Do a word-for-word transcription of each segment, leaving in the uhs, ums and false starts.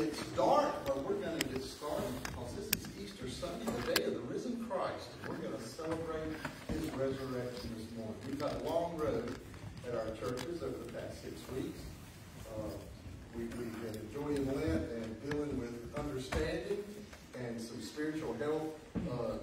It's dark, but we're going to get started because this is Easter Sunday, the day of the risen Christ. We're going to celebrate his resurrection this morning. We've got a long road at our churches over the past six weeks. Uh, we, we've been enjoying Lent and dealing with understanding and some spiritual health uh,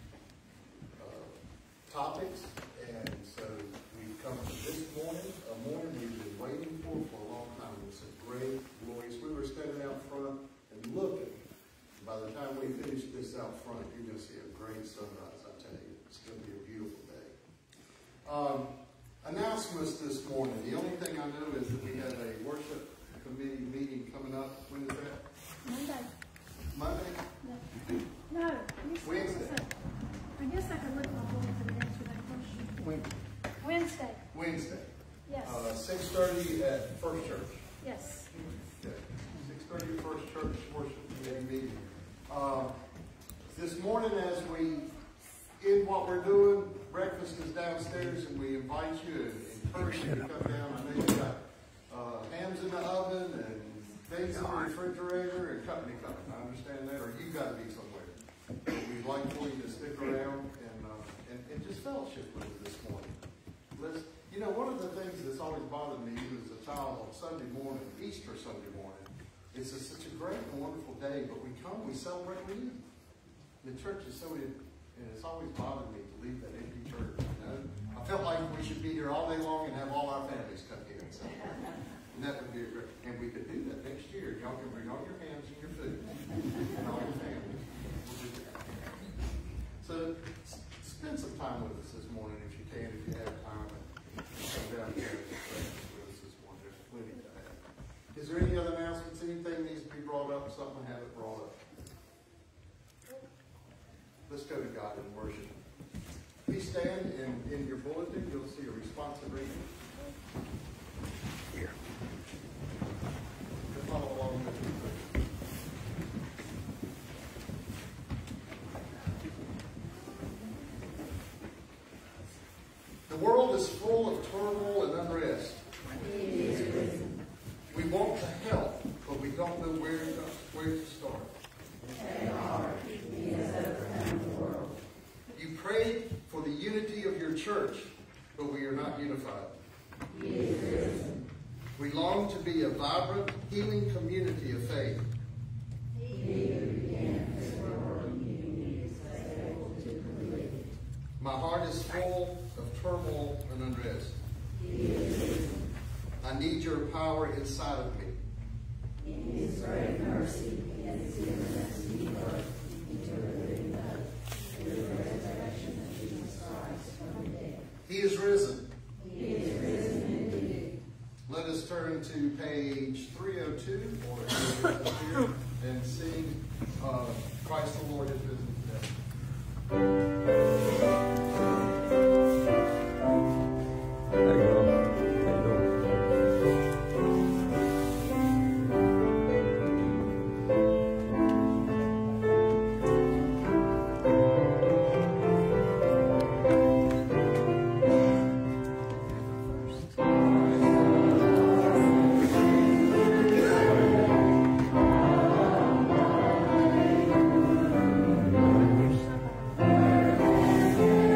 uh, topics. And so we've come to this morning, a morning we've been waiting for for a long time. It's a great, glorious. We were standing out front and looking. By the time we finish this out front, you're going to see a great sunrise, I tell you. It's going to be a beautiful day. Um, announcements this morning. The only thing I know is that we have a worship committee meeting coming up. When is that? Monday. Monday? No. No. Wednesday. I guess I could look at my bulletin and answer that question. Wednesday. Wednesday. Wednesday. Yes. Uh, six thirty at First Church. Yes. Okay. six thirty at First Church worship committee meeting. Uh, this morning, as we end what we're doing, breakfast is downstairs, and we invite you and encourage you to come down. I know you've got uh, hams in the oven and things in the refrigerator and company coming. I understand that, or you've got to be somewhere. But we'd like for you to stick around and, uh, and, and just fellowship with us this morning. Let's, you know, one of the things that's always bothered me as a child on Sunday morning, Easter Sunday morning, it's a, such a great and wonderful day, but we come, we celebrate reunion. The church is so, in, and it's always bothered me to leave that empty church, you know. I felt like we should be here all day long and have all our families come here and celebrate. And that would be a great, and we could do that next year. Y'all can bring all your hams and your food and all your families. We'll do that. So spend some time with us this morning if you can, if you have time. And come down here and breakfast with us this morning. There's plenty to have. Is there any other announcements? Anything needs to be brought up? Something I haven't brought up? Let's go to God in worship. Please stand, and in your bulletin you'll see a responsive reading. Here. To follow along with me. The world is full of turmoil and unrest. We want to help, but we don't know where to, where to start. You pray for the unity of your church, but we are not unified. We long to be a vibrant, healing community of faith. My heart is full of turmoil and unrest. I need your power inside of me. In his great mercy, he has given us new birth into a living hope through the resurrection of Jesus Christ from the dead. He is risen. He is risen indeed. Let us turn to page three oh two or here and sing uh, Christ the Lord is risen today. There you go. Thank you.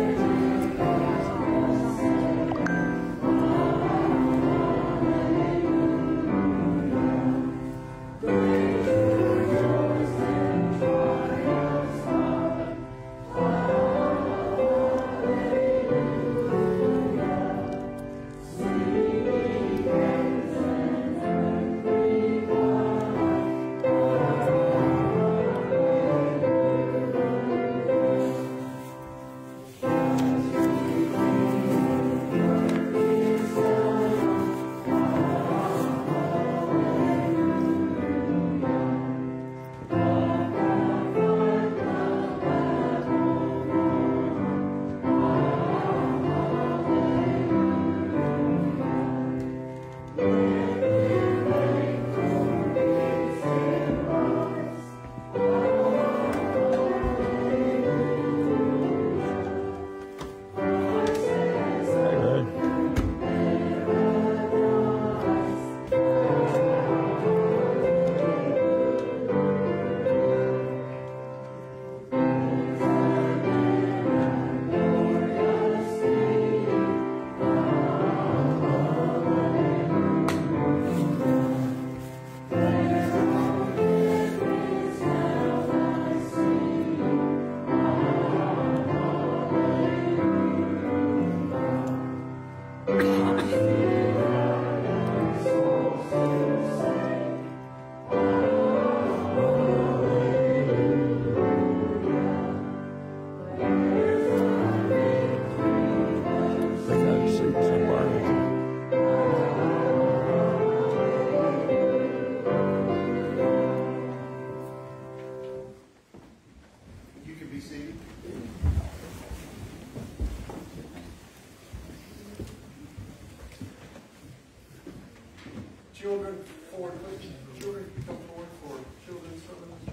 Children forward, please. Children, come forward for children's service.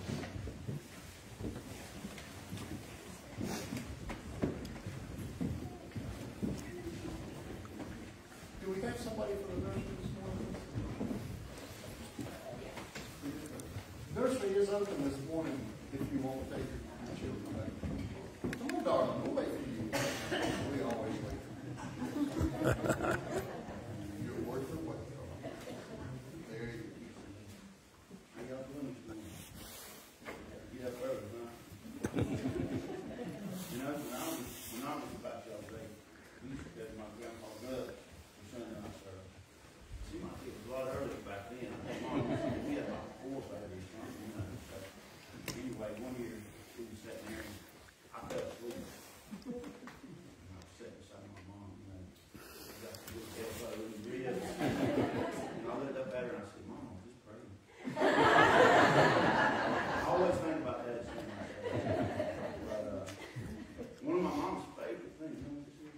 Do we have somebody for the nursery this morning? Nursery is open this morning if you want to take your children back. Come on, darling, we'll wait for you. We always wait for you. You're worth the wait. There you go. How y'all doing this morning? Get up early, huh? You know, when I was, when I was about y'all day, we used to go to my grandpa Doug for Sunday night service. See, my kids was a lot earlier back then. I think mom was, we had about four thirty or something, you know. So, anyway, one year, we was sitting there, and I fell asleep. And I was sitting beside my mom, you know. She got the good head flow in the ribs. And I looked up at her and I said, Mom, I'm just praying. I always think about that as soon as I say that. But uh, one of my mom's favorite things, you know what this is?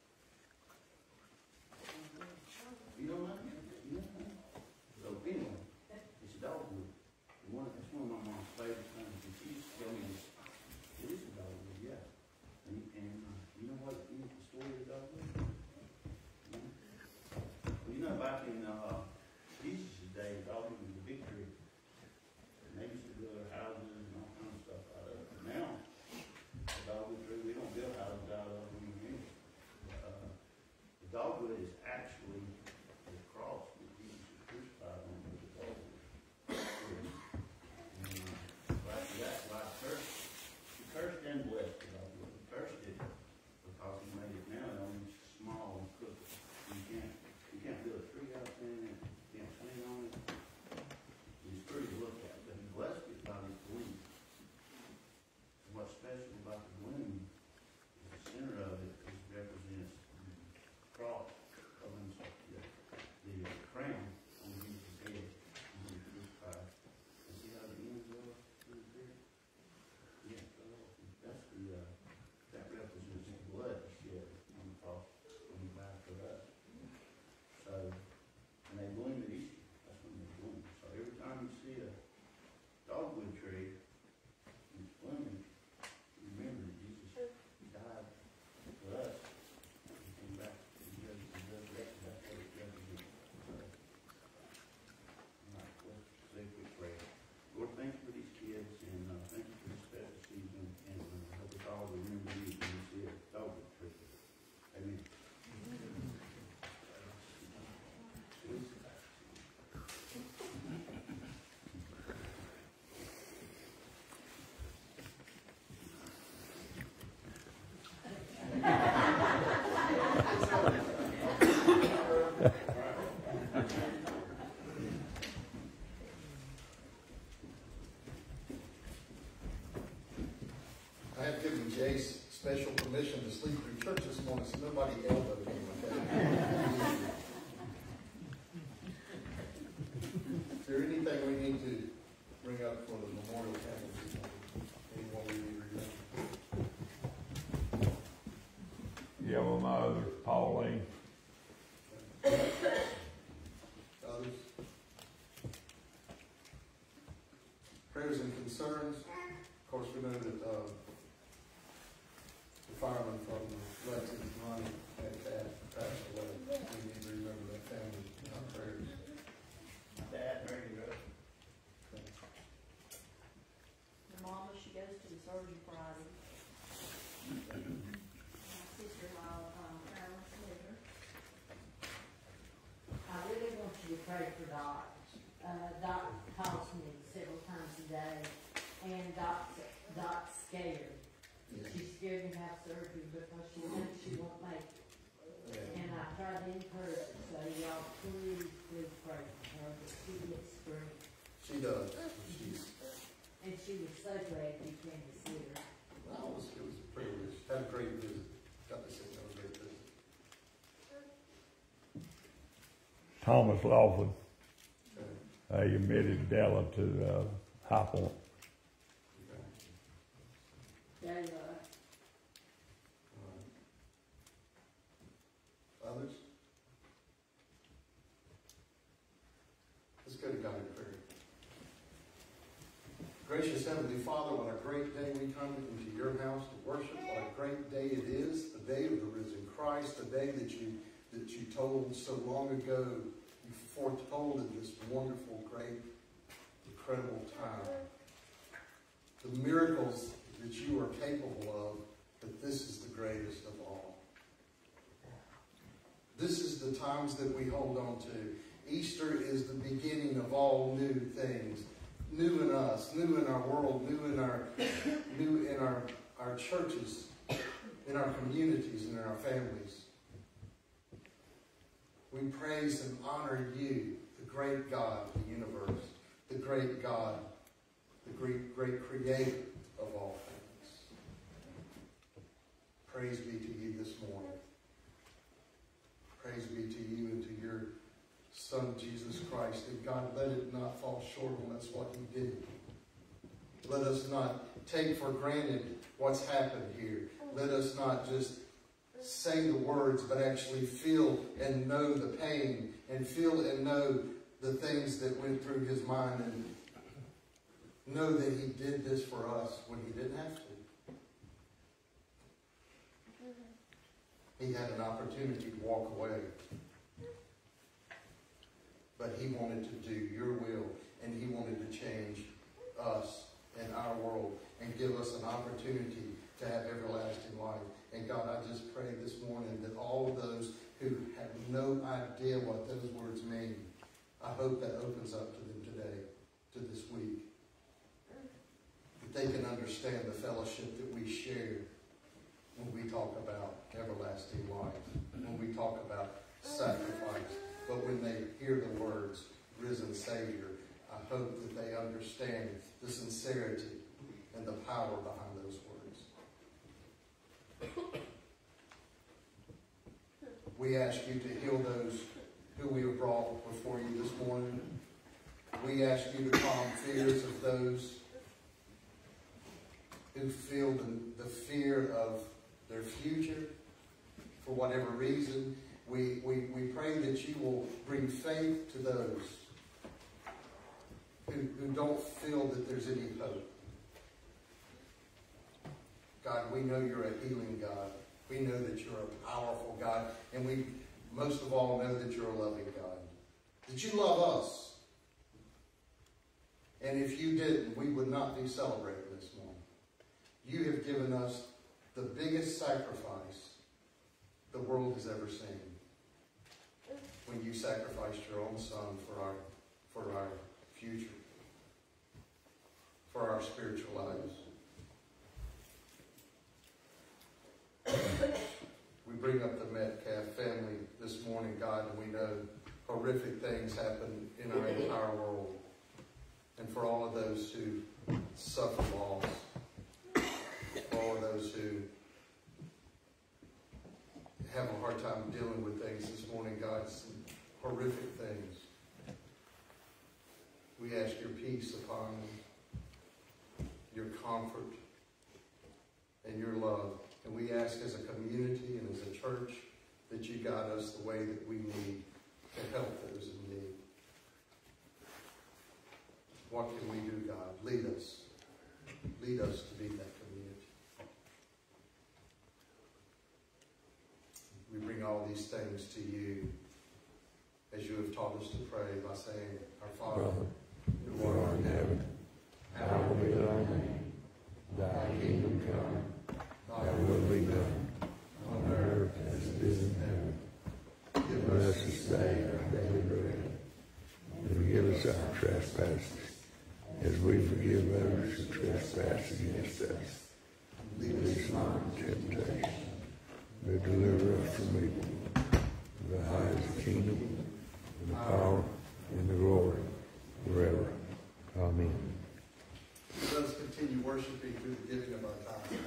You don't know? You don't know? So anyway, it's a dogwood. And one, it's one of my mom's favorite things. And she used to tell me this. It is a dogwood, yeah. And, and uh, you know what? You know the story of the dogwood? You know? Well, you know, back in uh, Jesus' day, the dogwood was a big tree. And they used to build their houses and all kinds of stuff out of it. But now, the dogwood tree, we don't build houses out of them anymore. Uh, the dogwood is actually the cross that Jesus was crucified on with the dogwood. And uh, after that, God cursed. He cursed and blessed the dogwood. He cursed it because he made it now only small and crooked. You can't, you can't build a tree out there and you can't swing on it. It's pretty to look at, but he blessed it by his bloom. And what's special about the bloom is the center of it is represents the cross of himself, the, the crown on Jesus' head when he was crucified. And see how the ends are through there? Yeah, that's the, uh, that represents the blood he shed on the cross when he died for us. So, and they bloom at Easter. That's when they bloom. So every time you see a dogwood tree and it's blooming, remember that Jesus died for us. He came back and he was resurrected. That's what it represents. So, all right, let's say a quick prayer. Lord, thank you for these kids and uh, thank you for this special season. And uh, help us all remember you when we see a dogwood tree. Amen. I have given Jace special permission to sleep through church this morning, so nobody yelled at him. Okay? Is there anything we need to bring up for the memorial candle this morning? Anyone we need to bring up? Yeah, well, my other, Pauline. Others? Prayers and concerns. Of course, we know that uh, the fireman from Lexington, Ronnie, had dad passed away. We need to remember that family in our prayers. Dad, there you go. The mama, she goes to the surgery Friday. My sister-in-law, um, Carolyn Sliver. I really want you to pray for Dot. Uh, Dot calls me several times a day, and Dot's, Dot's scared. She's scared to have surgery because she knows she won't make it. And I try to encourage her, so y'all please, please pray for her, that she gets through. She does. She's, And she was so glad you came to see her. well, it was, it was a privilege. Had a great visit. Got to sit down, a great visit. Thomas Lawford, Okay. uh, he admitted Della to uh, High Point. Okay. There you are. All right. Others? Gracious Heavenly Father, what a great day we come into your house to worship. What a great day it is, the day of the risen Christ, the day that you that you told so long ago, you foretold in this wonderful, great, incredible time. The miracles that you are capable of, but this is the greatest of all. This is the times that we hold on to. Easter is the beginning of all new things. New in us, new in our world, new in our new in our, our churches, in our communities, and in our families. We praise and honor you, the great God of the universe, the great God, the great, great creator of all things. Praise be to you this morning. Praise be to you and to your Son, Jesus Christ. And God, let it not fall short on us what he did. Let us not take for granted what's happened here. Let us not just say the words, but actually feel and know the pain, and feel and know the things that went through his mind, and know that he did this for us when he didn't have to. He had an opportunity to walk away. But he wanted to do your will, and he wanted to change us and our world and give us an opportunity to have everlasting life. And God, I just pray this morning that all of those who have no idea what those words mean, I hope that opens up to them today, to this week. That they can understand the fellowship that we share when we talk about everlasting life, when we talk about sacrifice. But when they hear the words, risen Savior, I hope that they understand the sincerity and the power behind those words. We ask you to heal those who we have brought before you this morning. We ask you to calm fears of those who feel the, the fear of their future for whatever reason. We, we, we pray that you will bring faith to those who, who don't feel that there's any hope. God, we know you're a healing God. We know that you're a powerful God. And we most of all know that you're a loving God. That you love us. And if you didn't, we would not be celebrating this morning. You have given us the biggest sacrifice the world has ever seen. When you sacrificed your own Son for our, for our future, for our spiritual lives. We bring up the Metcalf family this morning, God, and we know horrific things happen in our entire world. And for all of those who suffer loss, for all of those who have a hard time dealing with things this morning, God, some horrific things. We ask your peace upon them, your comfort, and your love. And we ask as a community and as a church that you guide us the way that we need to help those in need. What can we do, God? Lead us. Lead us to be that community. We bring all these things to you as you have taught us to pray by saying, Our Father, who art in heaven, hallowed be thy name. Thy kingdom come, thy will be done, on earth as it is in heaven. Give us this day our daily bread, and forgive us our trespasses, as we forgive those who trespass against us. Lead us not into temptation, but deliver us from evil. For thine is the kingdom, and the power, and the glory, forever. Amen. Let us continue worshiping through the giving of our time.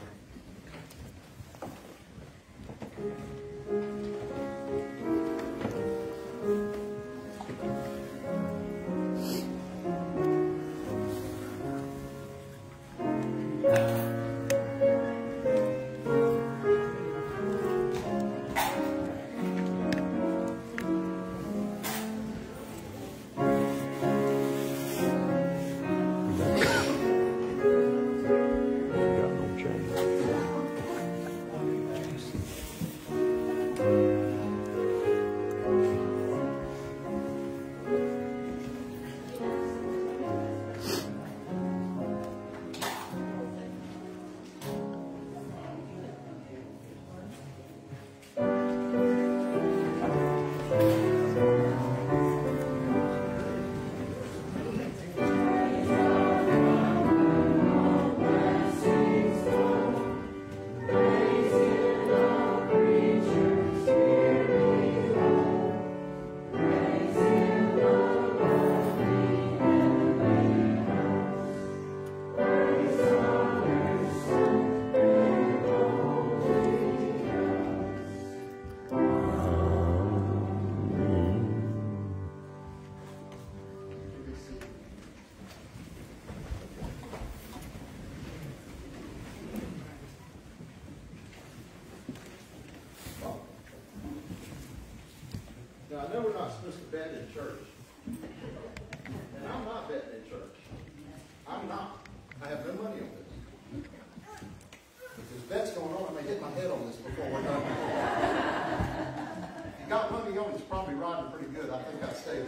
not supposed to bet in church. And I'm not betting in church. I'm not. I have no money on this. If there's bets going on, I may hit my head on this before we're done. If you got money on it, it's probably riding pretty good. I think I stayed.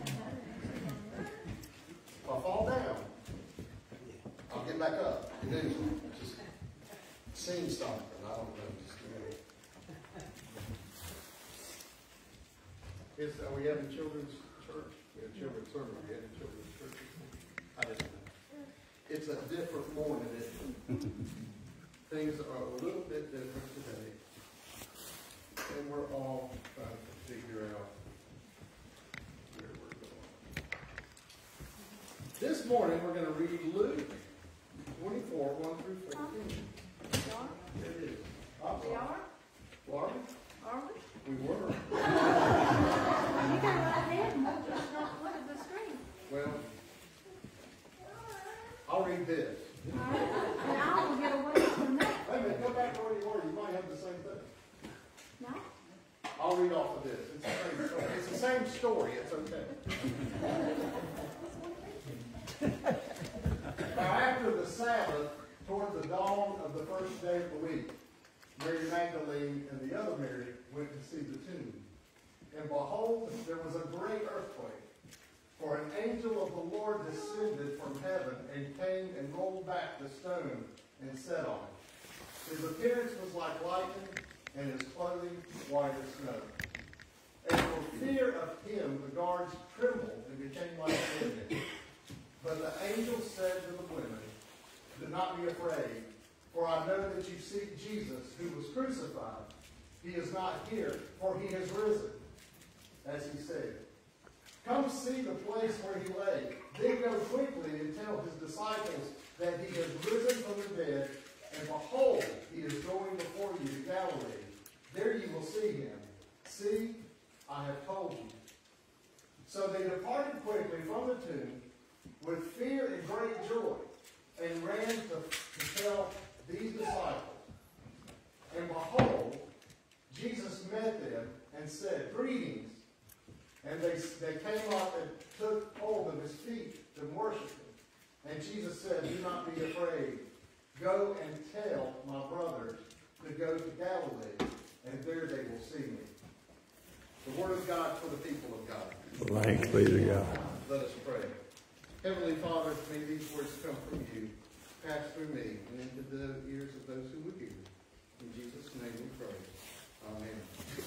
If I fall down, I'll get back up. It is just seems something. I don't know. Just, you know. Is, are we having children's church? We have children's sermon. We have children's church. I just know. It's a different morning. It, things are a little bit different today. And we're all trying to figure out where we're going. This morning we're going to read Luke twenty-four, one through fourteen. There it is. I'm We sorry. are? Are we? Are we? We were. You got right ahead and we'll just not look at the screen. Well, I'll read this. All right? And I will get away from that. Wait a minute, go back to where you were. You might have the same thing. No? I'll read off of this. It's the same story. It's the same story. It's okay. Now, after the Sabbath, toward the dawn of the first day of the week, Mary Magdalene and the other Mary went to see the tomb. And behold, there was a great earthquake. For an angel of the Lord descended from heaven and came and rolled back the stone and sat on it. His appearance was like lightning, and his clothing white as snow. And for fear of him, the guards trembled and became like dead. But the angel said to the women, "Do not be afraid, for I know that you seek Jesus, who was crucified. He is not here, for he has risen, as he said. Come see the place where he lay. Then go quickly and tell his disciples that he has risen from the dead, and behold, he is going before you to Galilee. There you will see him. See, I have told you." So they departed quickly from the tomb with fear and great joy, and ran to, to tell these disciples. And behold, Jesus met them and said, "Greetings." And they, they came up and took hold of his feet to worship him. And Jesus said, "Do not be afraid. Go and tell my brothers to go to Galilee, and there they will see me." The word of God for the people of God. Thanks be to God. Let us pray. Heavenly Father, may these words come from you, pass through me, and into the ears of those who would hear. In Jesus' name we pray. Amen.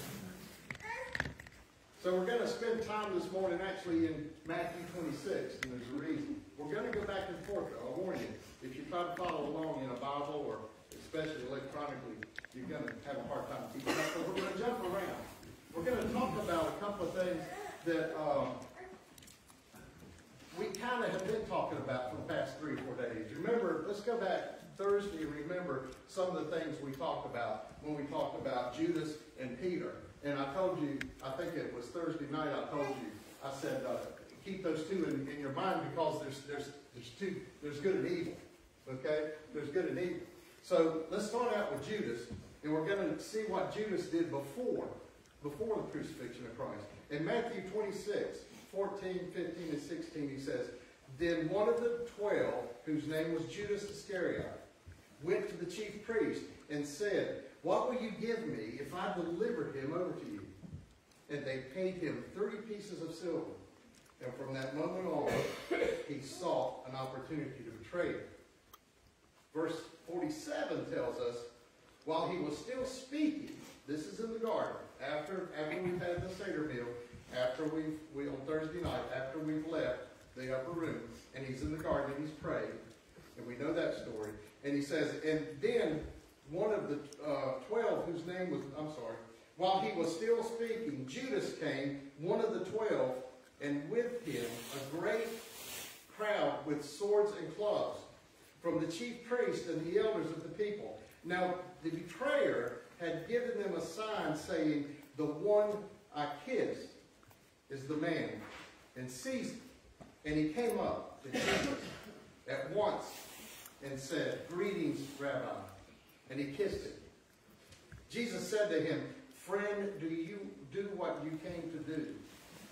So we're going to spend time this morning actually in Matthew twenty-six, and there's a reason. We're going to go back and forth. I'll warn you, if you try to follow along in a Bible or especially electronically, you're going to have a hard time keeping up. But we're going to jump around. We're going to talk about a couple of things that um, we kind of have been talking about for the past three, four days. Remember, let's go back Thursday and remember some of the things we talked about when we talked about Judas and Peter. And I told you, I think it was Thursday night, I told you, I said, uh, keep those two in, in your mind because there's, there's, there's two, there's good and evil. Okay? There's good and evil. So let's start out with Judas, and we're going to see what Judas did before, before the crucifixion of Christ. In Matthew twenty-six, fourteen, fifteen, and sixteen, he says, "Then one of the twelve, whose name was Judas Iscariot, went to the chief priest and said, 'What will you give me if I deliver him over to you?' And they paid him thirty pieces of silver. And from that moment on, he sought an opportunity to betray him." Verse forty-seven tells us, while he was still speaking, this is in the garden, after, after we've had the Seder meal, after we've, we, on Thursday night, after we've left the upper room, and he's in the garden and he's praying, and we know that story. And he says, and then one of the uh, twelve, whose name was, I'm sorry, while he was still speaking, Judas came, one of the twelve, and with him a great crowd with swords and clubs, from the chief priest and the elders of the people. Now, the betrayer had given them a sign saying, "The one I kissed is the man," and seized him. And he came up to Jesus at once and said, "Greetings, Rabbi." And he kissed him. Jesus said to him, "Friend, do you do what you came to do?"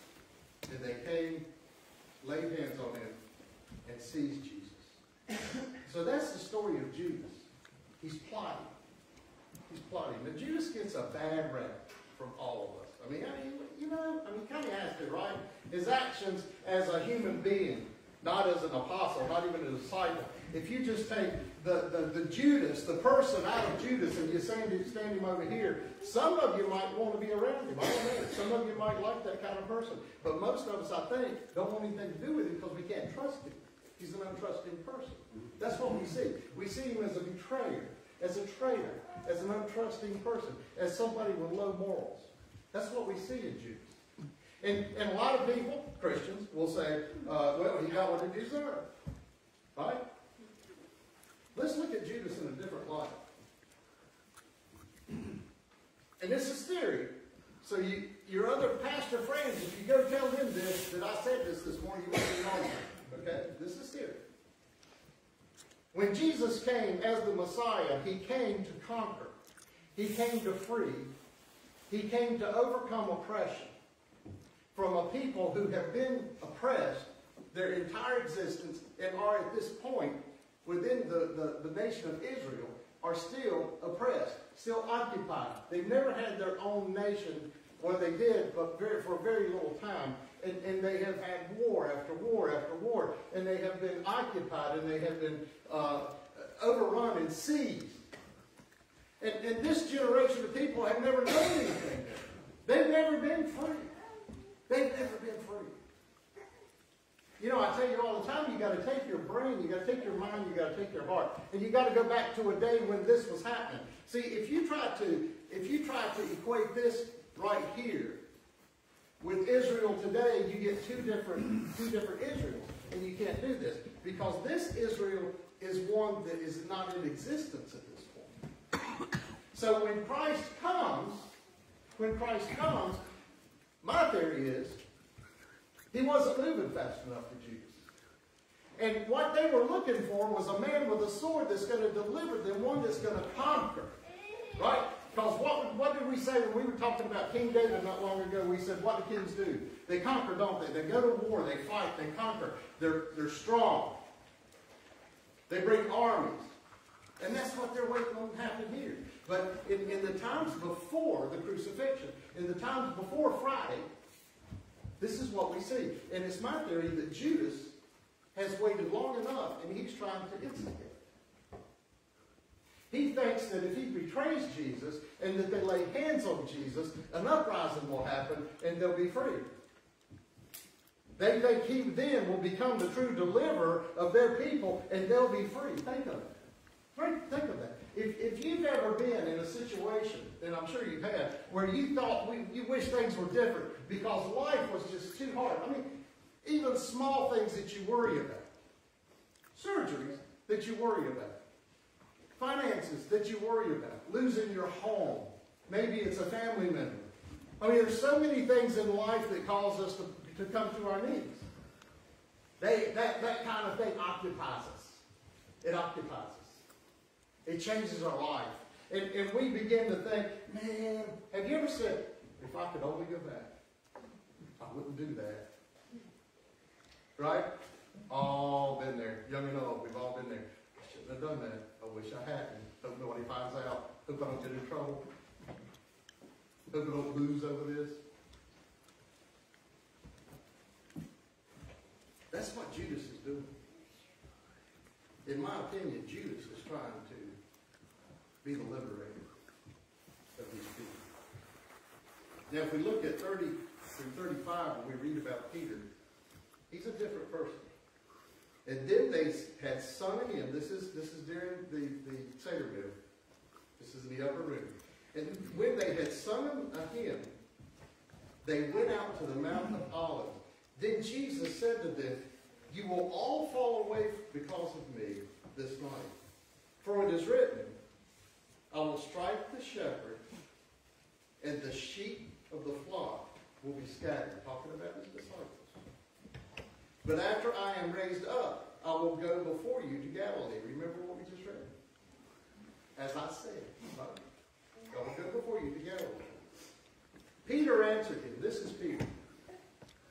And they came, laid hands on him, and seized Jesus. So that's the story of Judas. He's plotting. He's plotting. Now, Judas gets a bad rap from all of us. I mean, I mean you know, I mean, kind of has to, right? His actions as a human being, not as an apostle, not even a disciple. If you just take the, the, the Judas, the person out of Judas, and you stand, stand him over here, some of you might want to be around him. I don't know. Some of you might like that kind of person. But most of us, I think, don't want anything to do with him because we can't trust him. He's an untrusting person. That's what we see. We see him as a betrayer, as a traitor, as an untrusting person, as somebody with low morals. That's what we see in Judas. And, and a lot of people, Christians, will say, uh, well, he got what he deserved. Right? Let's look at Judas in a different light. And this is theory. So you, your other pastor friends, if you go tell them this, that I said this this morning, you won't be wrong. Okay? This is theory. When Jesus came as the Messiah, he came to conquer. He came to free. He came to overcome oppression from a people who have been oppressed their entire existence and are at this point within the, the, the nation of Israel are still oppressed, still occupied. They've never had their own nation, or they did, but very, for a very little time. And, and they have had war after war after war. And they have been occupied and they have been uh, overrun and seized. And, and this generation of people have never known anything. They've never been free. They've never been free. You know, I tell you all the time, you got to take your brain, you got to take your mind, you got to take your heart, and you got to go back to a day when this was happening. See, if you try to, if you try to equate this right here with Israel today, you get two different, two different Israels, and you can't do this because this Israel is one that is not in existence at this point. So when Christ comes, when Christ comes, my theory is he wasn't moving fast enough for Judas. And what they were looking for was a man with a sword that's going to deliver them, one that's going to conquer. Right? Because what, what did we say when we were talking about King David not long ago? We said, what do kings do? They conquer, don't they? They go to war, they fight, they conquer. They're, they're strong. They bring armies. And that's what they're waiting on to happen here. But in, in the times before the crucifixion, in the times before Friday, this is what we see. And it's my theory that Judas has waited long enough and he's trying to instigate. He thinks that if he betrays Jesus and that they lay hands on Jesus, an uprising will happen and they'll be free. They think he then will become the true deliverer of their people and they'll be free. Think of it. Think of that. If, if you've ever been in a situation, and I'm sure you've had, where you thought we, you wish things were different because life was just too hard. I mean, even small things that you worry about. Surgeries that you worry about. Finances that you worry about. Losing your home. Maybe it's a family member. I mean, there's so many things in life that cause us to, to come to our knees. They, that, that kind of thing occupies us. It occupies us. It changes our life. And, and we begin to think, man, have you ever said, if I could only go back, I wouldn't do that. Right? All been there. Young and old, we've all been there. I shouldn't have done that. I wish I hadn't. Hope nobody finds out. Hope I don't get in trouble. Hope I don't lose over this. That's what Judas is doing. In my opinion, Judas is trying to be the liberator of these people. Now, if we look at thirty through thirty-five, when we read about Peter, he's a different person. And then they had sung him. This is this is during the, the Seder meal. This is in the upper room. And when they had sung him a hymn, they went out to the Mount of Olives. Then Jesus said to them, you will all fall away because of me this night. For it is written, I will strike the shepherd, and the sheep of the flock will be scattered. Talking about his disciples. But after I am raised up, I will go before you to Galilee. Remember what we just read? As I said, right? I will go before you to Galilee. Peter answered him. This is Peter.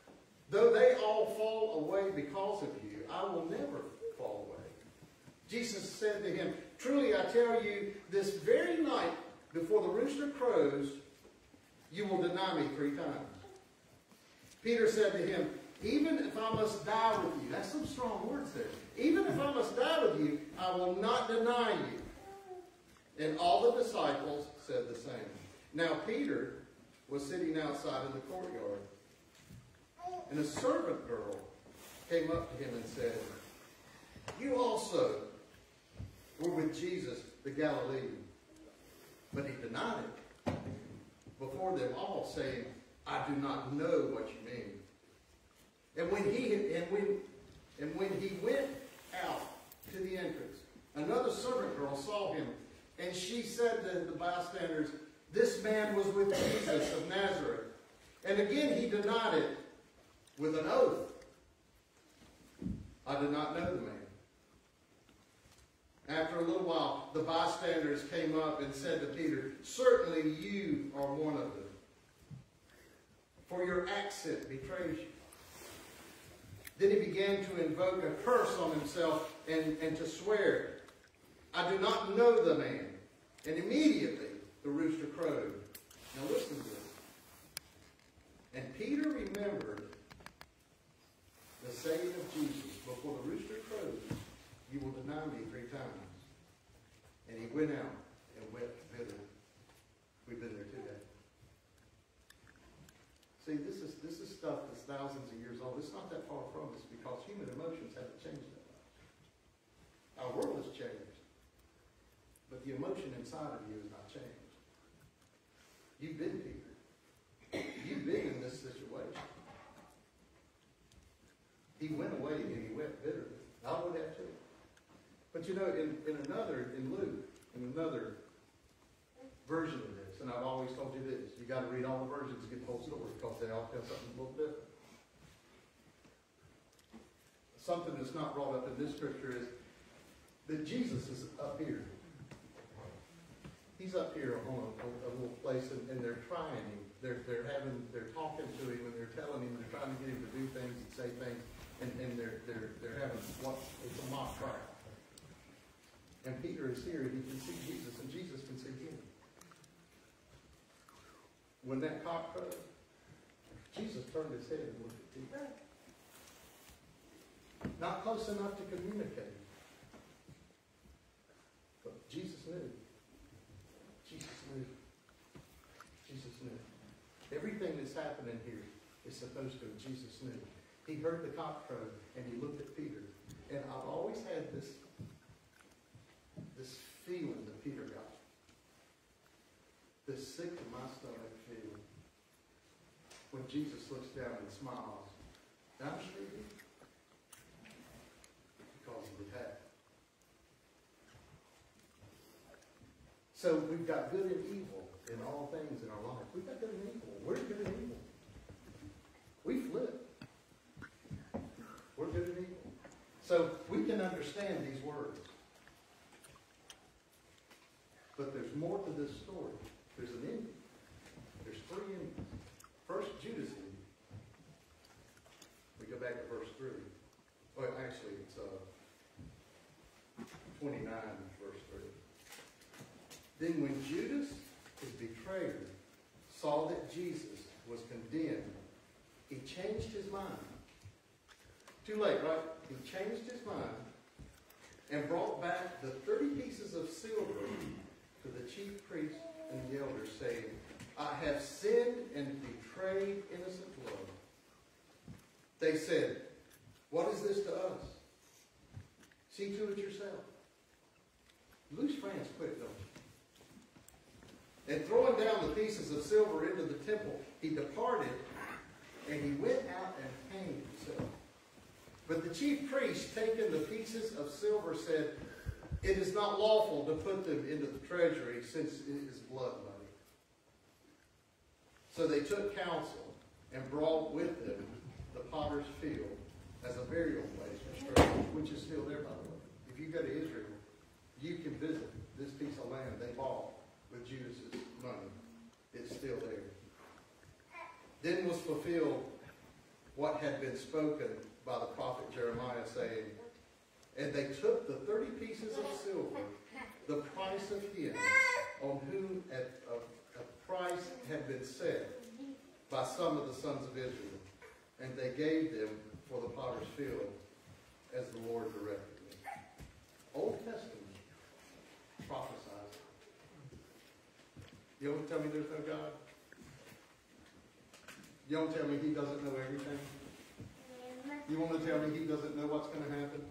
Though they all fall away because of you, I will never fall away. Jesus said to him, truly I tell you, this very night before the rooster crows, you will deny me three times. Peter said to him, even if I must die with you, that's some strong words there. Even if I must die with you, I will not deny you. And all the disciples said the same. Now Peter was sitting outside in the courtyard, and a servant girl came up to him and said, you also were with Jesus the Galilean. But he denied it before them all, saying, I do not know what you mean. And when he and when and when he went out to the entrance, another servant girl saw him, and she said to the bystanders, this man was with Jesus of Nazareth. And again he denied it with an oath. I did not know the man. After a little while, the bystanders came up and said to Peter, certainly you are one of them, for your accent betrays you. Then he began to invoke a curse on himself and, and to swear, I do not know the man. And immediately the rooster crowed. Now listen to this. And Peter remembered the saying of Jesus, before the rooster crows, you will deny me three times. And he went out and wept bitterly. We've been there today. See, this is this is stuff that's thousands of years old. It's not that far from us because human emotions haven't changed that much. Our world has changed. But the emotion inside of you has not changed. You've been Peter. You've been in this situation. He went away and he wept bitterly. I would have too. But you know, in, in another, in Luke, in another version of this, and I've always told you this, you got to read all the versions to get the whole story because they all tell something a little different. Something that's not brought up in this scripture is that Jesus is up here. He's up here on a, a little place, and, and they're trying him. They're they're having they're talking to him, and they're telling him, they're trying to get him to do things and say things, and, and they're they're they're having what it's a mock trial. And Peter is here, and he can see Jesus, and Jesus can see him. When that cock crowed, Jesus turned his head and looked at Peter. Not close enough to communicate, but Jesus knew. Jesus knew. Jesus knew. Everything that's happening here is supposed to, Jesus knew. He heard the cock crow, and he looked at Peter. And I've always had this, this feeling that Peter got. This sick to my stomach feeling. When Jesus looks down and smiles. And I'm sure he did. Because of the hat. So we've got good and evil in all things in our life. We've got good and evil. We're good and evil. We flip. We're good and evil. So we can understand these words. But there's more to this story. There's an ending. There's three endings. First, Judas ending. We go back to verse three. Well, actually, it's uh, twenty-nine, verse three. Then when Judas, his betrayer, saw that Jesus was condemned, he changed his mind. Too late, right? He changed his mind and brought back the thirty pieces of silver to the chief priests and the elders, saying, I have sinned and betrayed innocent blood. They said, what is this to us? See to it yourself. Lose friends quick, don't you? And throwing down the pieces of silver into the temple, he departed, and he went out and hanged himself. But the chief priest, taking the pieces of silver, said, it is not lawful to put them into the treasury, since it is blood money. So they took counsel and brought with them the potter's field as a burial place for strangers, which is still there, by the way. If you go to Israel, you can visit this piece of land they bought with Judas's money. It's still there. Then was fulfilled what had been spoken by the prophet Jeremiah, saying, "And they took the thirty pieces of silver, the price of him on whom a, a, a price had been set by some of the sons of Israel, and they gave them for the potter's field, as the Lord directed me." Old Testament prophesies. You don't tell me there's no God? You don't tell me he doesn't know everything? You want to tell me he doesn't know what's going to happen?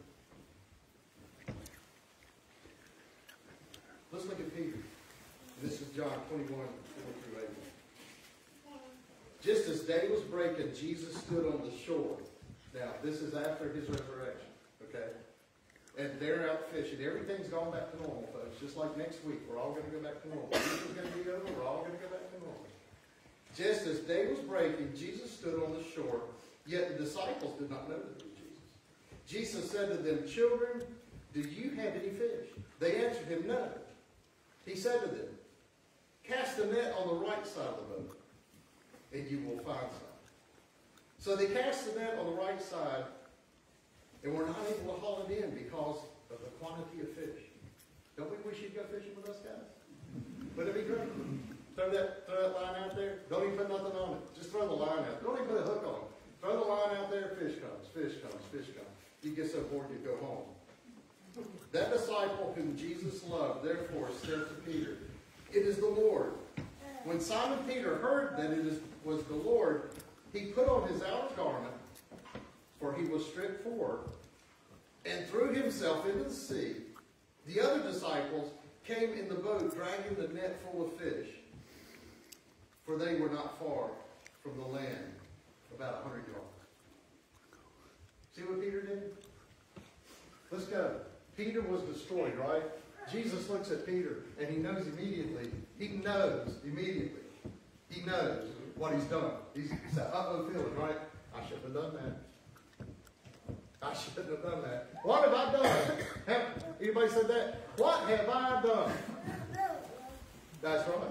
Let's look at Peter. This is John twenty-one, four through eight. Just as day was breaking, Jesus stood on the shore. Now, this is after his resurrection, okay? And they're out fishing. Everything's gone back to normal, folks. Just like next week, we're all going to go back to normal. This is going to be over. We're all going to go back to normal. Just as day was breaking, Jesus stood on the shore, yet the disciples did not know that it was Jesus. Jesus said to them, "Children, do you have any fish?" They answered him, "No." He said to them, "Cast the net on the right side of the boat, and you will find some." So they cast the net on the right side, and were not able to haul it in because of the quantity of fish. Don't we wish you'd go fishing with us, guys? Wouldn't it be great? Throw that, throw that line out there. Don't even put nothing on it. Just throw the line out. Don't even put a hook on it. Throw the line out there. Fish comes. Fish comes. Fish comes. You get so bored you go home. That disciple whom Jesus loved, therefore, said to Peter, "It is the Lord." When Simon Peter heard that it is, was the Lord, he put on his outer garment, for he was stripped for, and threw himself into the sea. The other disciples came in the boat, dragging the net full of fish, for they were not far from the land, about a hundred yards. See what Peter did? Let's go. Peter was destroyed, right? Jesus looks at Peter, and he knows immediately. He knows immediately. He knows what he's done. He's, he's that uh-oh feeling, right? I shouldn't have done that. I shouldn't have done that. What have I done? Have, anybody said that? What have I done? That's right.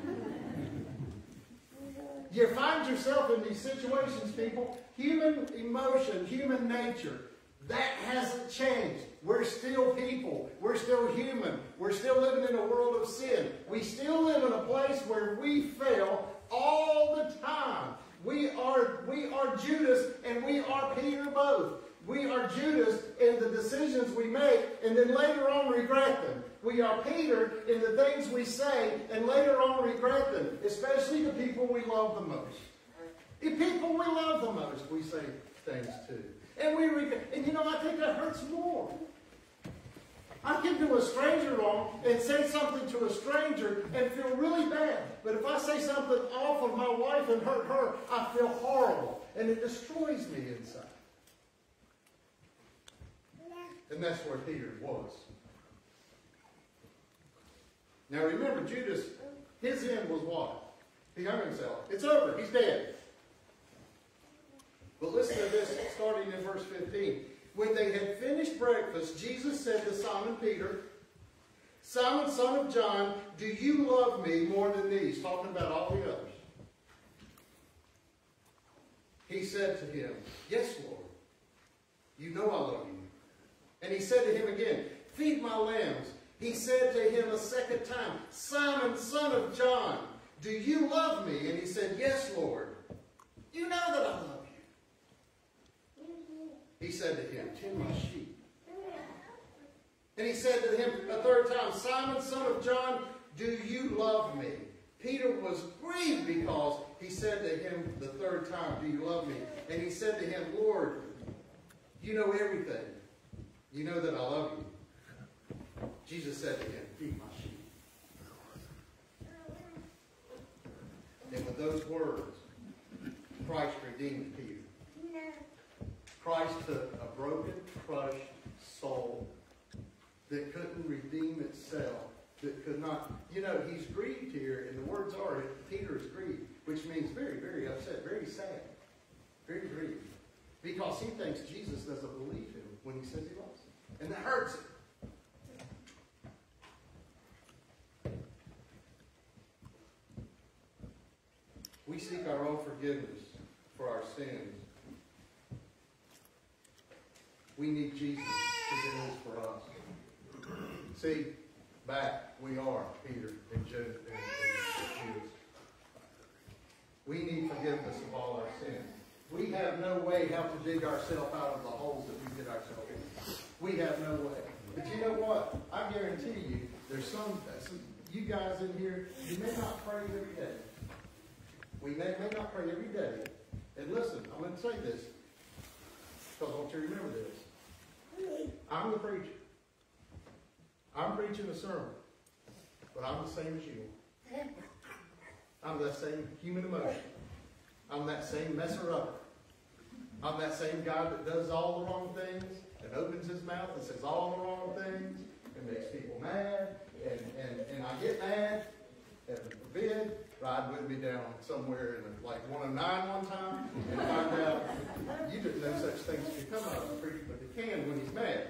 You find yourself in these situations, people. Human emotion, human nature, that hasn't changed. We're still people. We're still human. We're still living in a world of sin. We still live in a place where we fail all the time. We are, we are Judas and we are Peter both. We are Judas in the decisions we make and then later on regret them. We are Peter in the things we say and later on regret them, especially the people we love the most. The people we love the most, we say things to. And we regret, and you know, I think that hurts more. I can do a stranger wrong and say something to a stranger and feel really bad. But if I say something off of my wife and hurt her, I feel horrible. And it destroys me inside. And that's where Peter was. Now remember, Judas, his end was what? He hung himself. It's over. He's dead. But listen to this, starting in verse fifteen. When they had finished breakfast, Jesus said to Simon Peter, "Simon, son of John, do you love me more than these?" Talking about all the others. He said to him, "Yes, Lord. You know I love you." And he said to him again, "Feed my lambs." He said to him a second time, "Simon, son of John, do you love me?" And he said, "Yes, Lord. You know that I love you." He said to him, "Tend my sheep." And he said to him a third time, "Simon, son of John, do you love me?" Peter was grieved because he said to him the third time, "Do you love me?" And he said to him, "Lord, you know everything. You know that I love you." Jesus said to him, "Feed my sheep." And with those words, Christ redeemed Peter. Christ took a broken, crushed soul that couldn't redeem itself, that could not, you know, he's grieved here, and the words are, Peter is grieved, which means very, very upset, very sad, very grieved, because he thinks Jesus doesn't believe him when he says he loves him, and that hurts him. We seek our own forgiveness for our sins We need Jesus to do this for us. See, back we are, Peter and Jude and, and Judas. We need forgiveness of all our sins. We have no way how to dig ourselves out of the holes that we get ourselves in. We have no way. But you know what? I guarantee you, there's some, some you guys in here, you may not pray every day. We may, may not pray every day. And listen, I'm going to say this, because I want you to remember this. I'm the preacher. I'm preaching a sermon, but I'm the same as you. I'm that same human emotion. I'm that same messer-upper. I'm that same guy that does all the wrong things and opens his mouth and says all the wrong things and makes people mad. And, and, and I get mad, and forbid, ride with me down somewhere in a, like one oh nine one time and find out you didn't know such things could come out of a preacher, but they can when he's mad.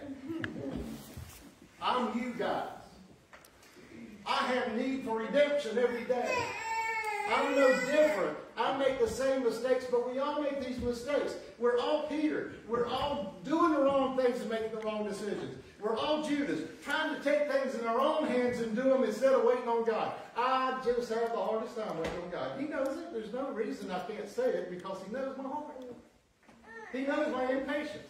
I'm you guys. I have need for redemption every day. I'm no different. I make the same mistakes, but we all make these mistakes. We're all Peter. We're all doing the wrong things and making the wrong decisions. We're all Judas, trying to take things in our own hands and do them instead of waiting on God. I just have the hardest time waiting on God. He knows it. There's no reason I can't say it because he knows my heart. He knows my impatience.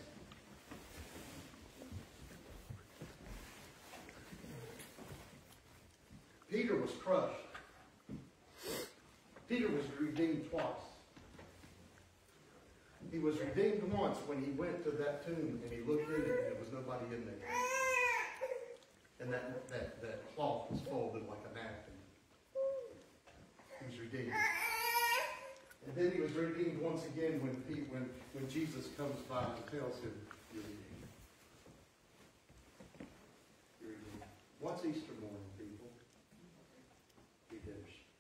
Peter was crushed. Peter was redeemed twice. He was redeemed once when he went to that tomb and he looked in it and there was nobody in there. And that, that, that cloth was folded like a napkin. He was redeemed. And then he was redeemed once again when, he, when, when Jesus comes by and tells him, you're redeemed. You're redeemed. What's Easter morning, people? Redemption.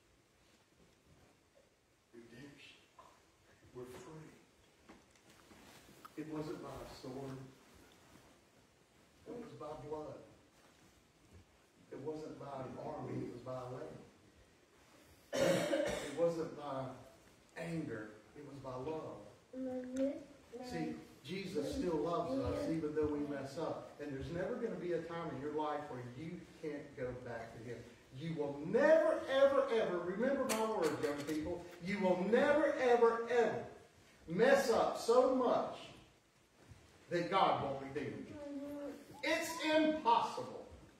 Redemption. We're free. It wasn't by a sword. It was by blood. It wasn't by an army. It was by a lamb. It wasn't by anger. It was by love. See, Jesus still loves us even though we mess up. And there's never going to be a time in your life where you can't go back to him. You will never, ever, ever, remember my words, young people, you will never, ever, ever mess up so much that God won't redeem you. It's impossible.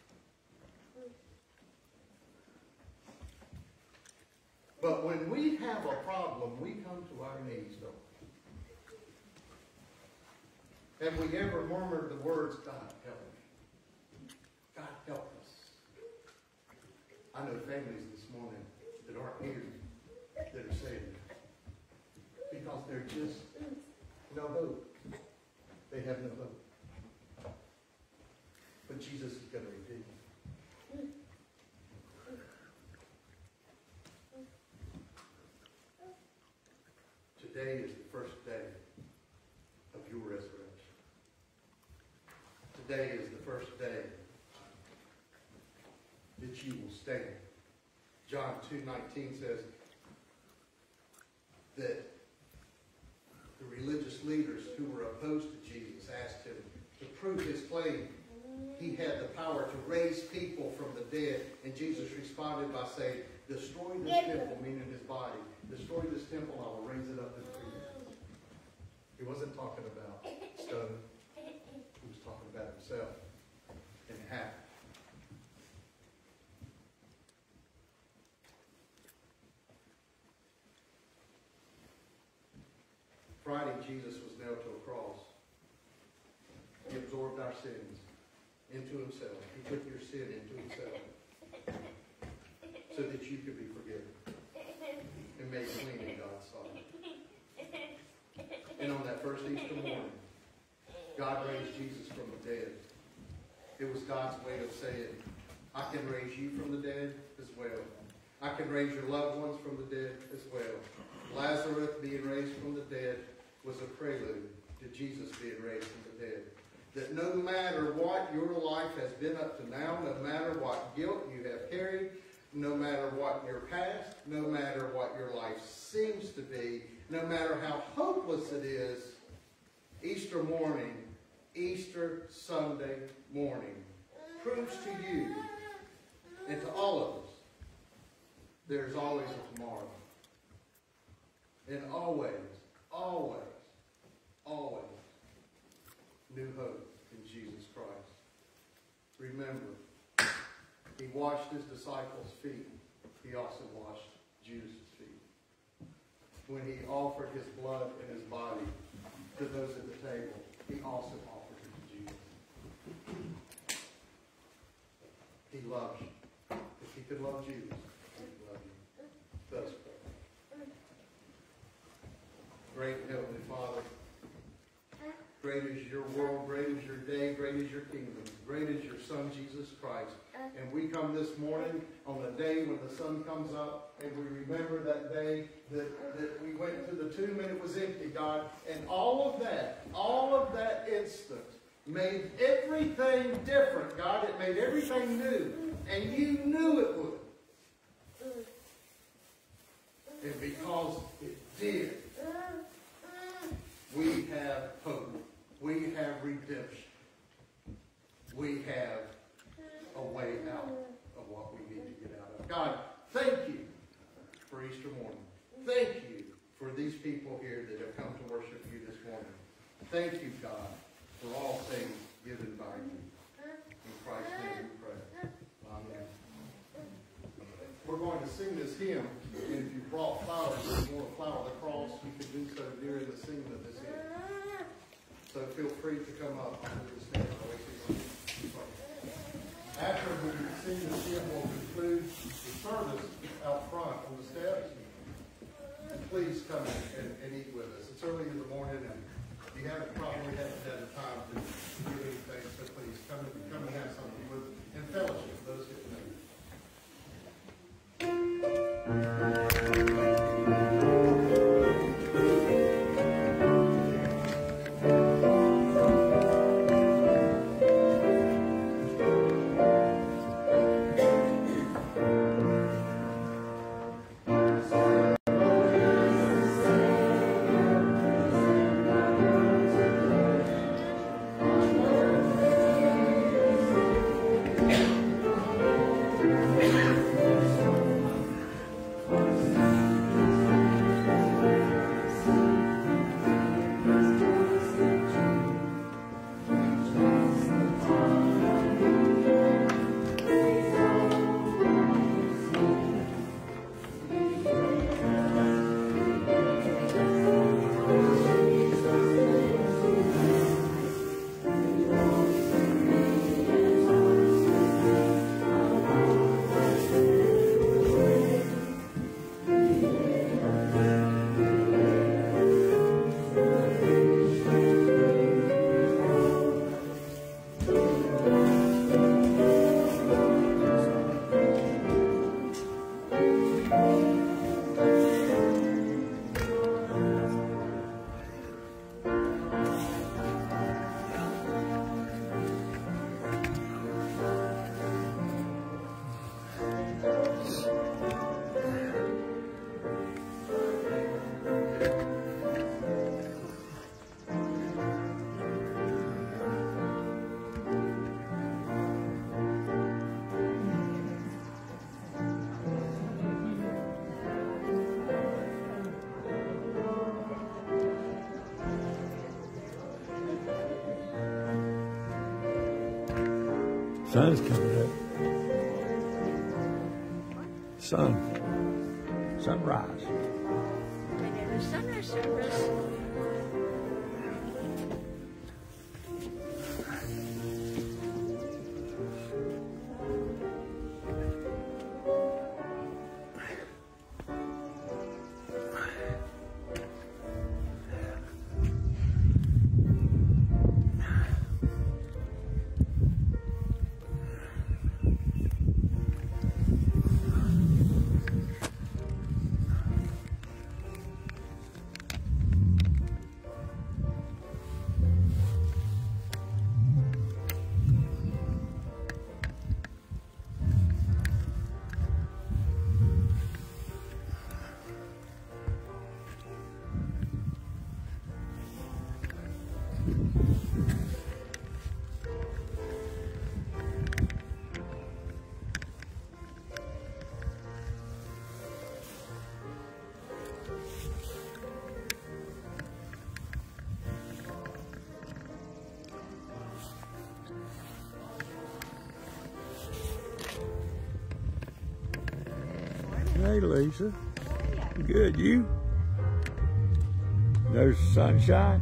But when we have a problem, we come to our knees, don't we? Have we ever murmured the words, God help me? God help us. I know families this morning that aren't here that are saying that because they're just no hope. They have no hope. But Jesus is going to redeem them. Today is the first day of your resurrection. Today is the first day that you will stand. John two nineteen says that the religious leaders who were opposed to Jesus asked him to prove his claim. He had the power to raise people from the dead. And Jesus responded by saying, destroy this temple, meaning his body. Destroy this temple, I will raise it up in three days. He wasn't talking about stone. He was talking about himself. And it happened. Friday, Jesus was nailed to a cross. He absorbed our sins into himself. He took your sin into himself so that you could be forgiven and made clean in God's sight. And on that first Easter morning, God raised Jesus from the dead. It was God's way of saying, I can raise you from the dead as well. I can raise your loved ones from the dead as well. Lazarus being raised from the dead was a prelude to Jesus being raised from the dead. That no matter what your life has been up to now, no matter what guilt you have carried, no matter what your past, no matter what your life seems to be, no matter how hopeless it is, Easter morning, Easter Easter Sunday morning proves to you and to all of us there's always a tomorrow. And always, always, always new hope in Jesus Christ. Remember, he washed his disciples' feet. He also washed Judas' feet. When he offered his blood and his body to those at the table, he also offered it to Judas. He loves you. If he could love Judas, he would love you. Let us pray. Great Heavenly Father, great is your world, great is your day, great is your kingdom, great is your Son, Jesus Christ. And we come this morning on the day when the sun comes up, and we remember that day that, that we went to the tomb and it was empty, God. And all of that, all of that instant made everything different, God. It made everything new. And you knew it would. And because it did, we have hope. We have redemption. We have a way out of what we need to get out of. God, thank you for Easter morning. Thank you for these people here that have come to worship you this morning. Thank you, God, for all things given by you. In Christ's name we pray. Amen. We're going to sing this hymn, and if you brought flowers and you want to flower the cross, you can do so during the singing of this hymn. So feel free to come up and do the stand. After we sing this hymn, we'll conclude the service out front on the steps. And please come and, and eat with us. It's early in the morning, and you haven't probably haven't had the time to do anything, so please come and come and have something with and fellowship those who know. Sun's coming up. Sun. Sunrise. We did a sunrise service. Hey, Lisa. Good. You? There's sunshine.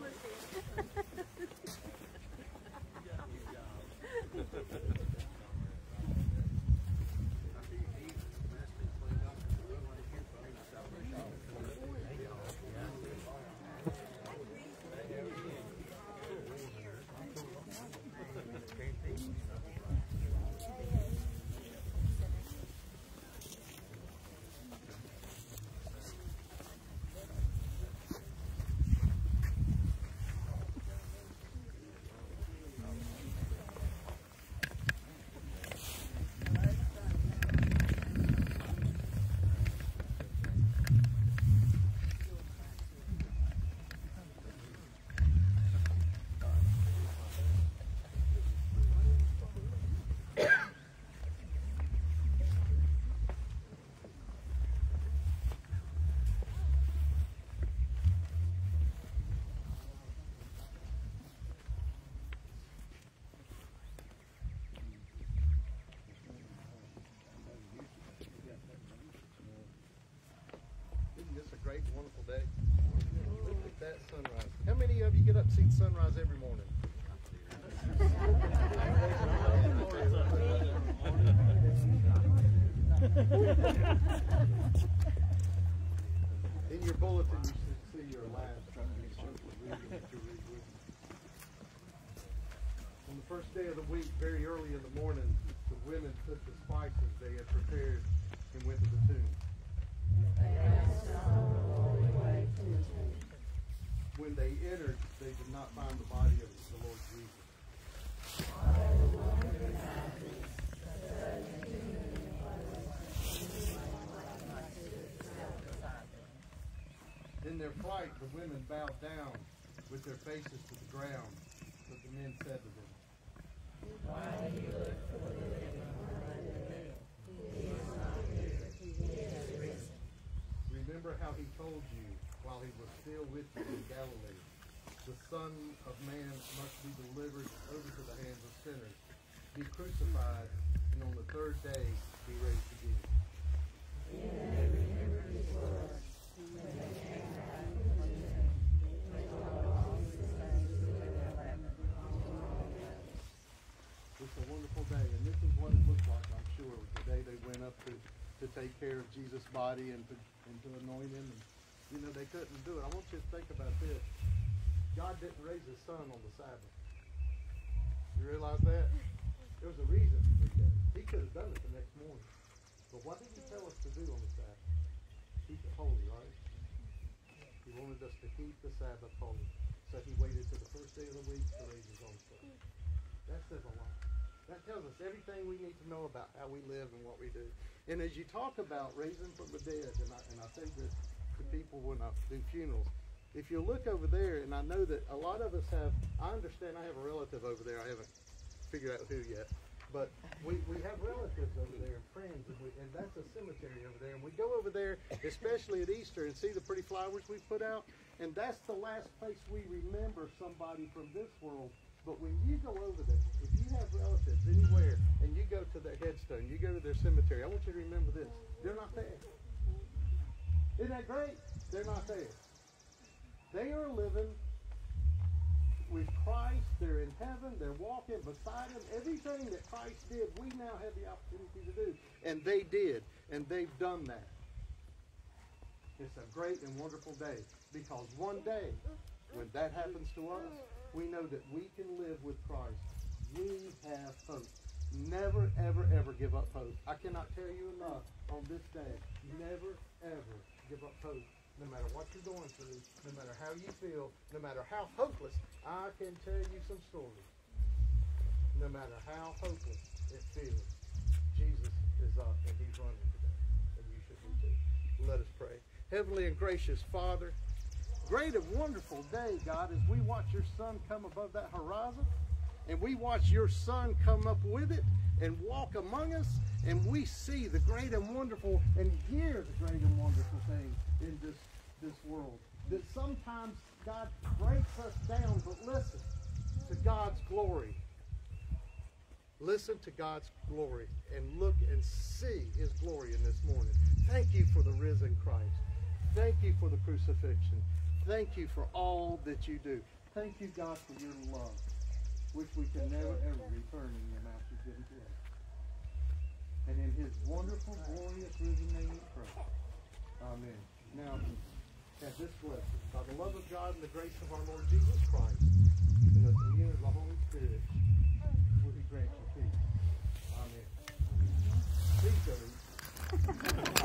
Great, wonderful day. Look at that sunrise. How many of you get up and see the sunrise every morning? In your bulletin, you should see your last. On the first day of the week, very early in the morning, the women took the spices they had prepared and went to the tomb. When they entered, they did not find the body of the Lord Jesus. In their flight, the women bowed down with their faces to the ground, but the men said to them, "Why do you look for the living among the dead? He is not here, he is risen. Remember how he told you while he was still with you in Galilee, the Son of Man must be delivered over to the hands of sinners, be crucified, and on the third day be raised again." It's a wonderful day, and this is what it looked like, I'm sure, the day they went up to, to take care of Jesus' body and to, and to anoint him. And, you know, they couldn't do it. I want you to think about this. God didn't raise his son on the Sabbath. You realize that? There was a reason for that. He could have done it the next morning. But what did he tell us to do on the Sabbath? Keep it holy, right? He wanted us to keep the Sabbath holy. So he waited till the first day of the week to raise his own son. That says a lot. That tells us everything we need to know about how we live and what we do. And as you talk about raising from the dead, and I, and I say this to people when I do funerals, if you look over there, and I know that a lot of us have, I understand I have a relative over there, I haven't figured out who yet, but we, we have relatives over there and friends, and, we, and that's a cemetery over there, and we go over there, especially at Easter, and see the pretty flowers we put out, and that's the last place we remember somebody from this world. But when you go over there, if you have relatives anywhere, and you go to their headstone, you go to their cemetery, I want you to remember this, they're not there. Isn't that great? They're not there. They are living with Christ. They're in heaven. They're walking beside him. Everything that Christ did, we now have the opportunity to do. And they did. And they've done that. It's a great and wonderful day. Because one day, when that happens to us, we know that we can live with Christ. We have hope. Never, ever, ever give up hope. I cannot tell you enough on this day. Never, ever give up hope. No matter what you're going through, no matter how you feel, no matter how hopeless, I can tell you some stories. No matter how hopeless it feels, Jesus is up and he's running today. And you should be too. Let us pray. Heavenly and gracious Father, great and wonderful day, God, as we watch your sun come above that horizon, and we watch your son come up with it and walk among us, and we see the great and wonderful and hear the great and wonderful thing in this, this world. That sometimes God breaks us down, but listen to God's glory. Listen to God's glory and look and see his glory in this morning. Thank you for the risen Christ. Thank you for the crucifixion. Thank you for all that you do. thank you, God, for your love, which we can never, ever return in your Master's given to us. And in his wonderful, glorious, risen name we pray. Amen. Now, have this blessing. By the love of God and the grace of our Lord Jesus Christ, and the communion of the Holy Spirit, will he grant you peace. Amen. Peace, everyone.